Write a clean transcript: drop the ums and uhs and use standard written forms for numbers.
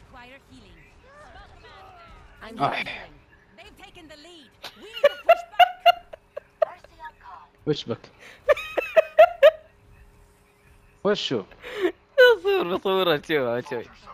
require healing. I'm آه. healing. They've taken the lead. We need to push back. وش بك؟ وشو؟ صورة شوف شوف